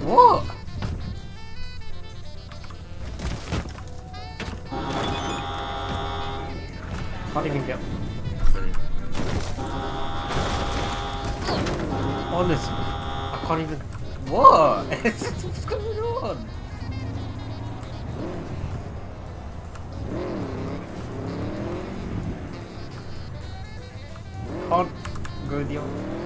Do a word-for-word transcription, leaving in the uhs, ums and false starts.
What? Can't even get. Honestly, I can't even. What? What's going on? Can't go the other.